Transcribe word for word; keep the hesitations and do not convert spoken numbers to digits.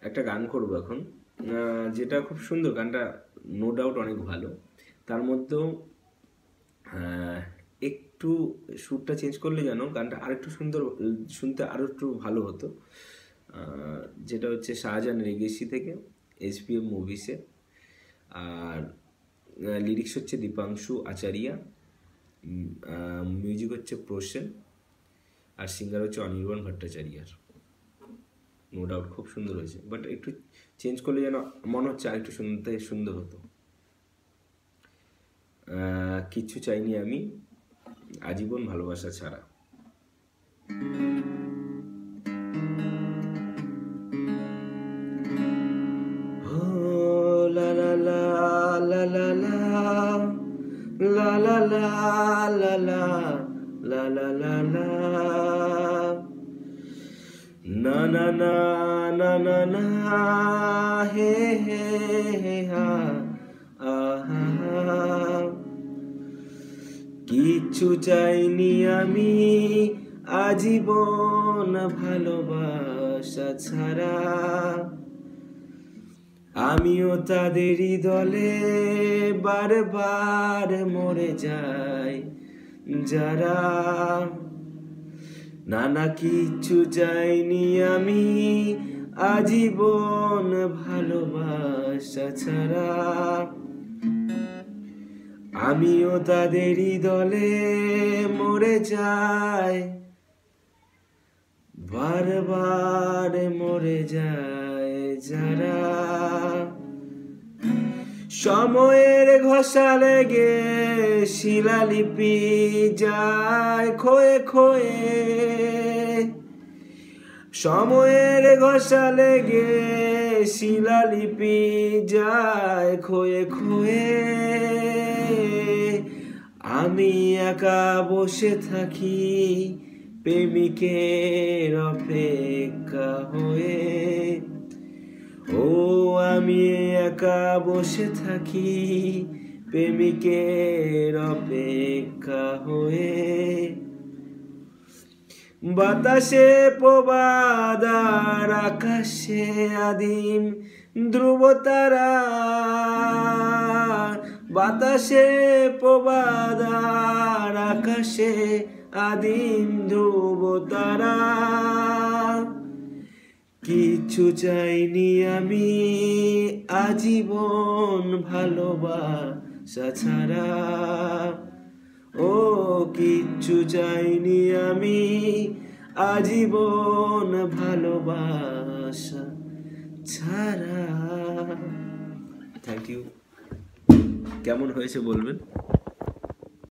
একটা গান করব এখন, যেটা খুব সুন্দর, গানটা নো ডাউট অনেক ভালো। তার মধ্যেও একটু সুরটা চেঞ্জ করলে যেন গানটা আরেকটু সুন্দর, শুনতে আরও একটু ভালো হতো। যেটা হচ্ছে শাহজাহান রেগেসি থেকে, এসপিএম মুভিসে। আর লিরিক্স হচ্ছে দীপাংশু আচারিয়া, মিউজিক হচ্ছে প্রসেন, আর সিঙ্গার হচ্ছে অনির্বাণ ভট্টাচার্যার। নো ডাউট খুব সুন্দর হয়েছে, বাট একটু চেঞ্জ করলে যেন মনে হচ্ছে আর একটু শুনতে সুন্দর হতো। কিচ্ছু চাইনি আমি, আজীবন ভালোবাসা ছাড়া। লা লা লা লা লা লা লা লা লা লা লা লা লা লা না না না না না না হে হে হে হা আহা। কিচ্ছু চাইনি আমি, আজীবন ভালোবাসা ছাড়া। আমিও তাদেরই দলে বারবার মরে যাই যারা। না না কিচ্ছু চাইনি আমি, আজীবন ভালোবাসা ছাড়া। আমিও তাদেরই দলে মরে যাই, বারবার মরে যায় যারা। সময়ের ঘষা লেগে শিলালিপি যায় ক্ষয়ে ক্ষয়ে। সময়ের ঘষা লেগে শিলালিপি যায় ক্ষয়ে ক্ষয়ে। আমি একা বসে থাকি প্রেমিকের অপেক্ষা হয়ে। ও আমি একা বসে থাকি প্রেমিকের অপেক্ষা হয়ে। বাতাসে প্রবাদ আর আকাশে আদিম ধ্রুবতারা। বাতাসে প্রবাদ আর আকাশে আদিম ধ্রুবতারা। কিচ্ছু চাইনি আমি, আজীবন ভালোবাসা ছাড়া। ও কিচ্ছু চাইনি আমি, আজীবন ভালোবাসা ছাড়া। Thank you. কেমন হয়েছে বলবেন।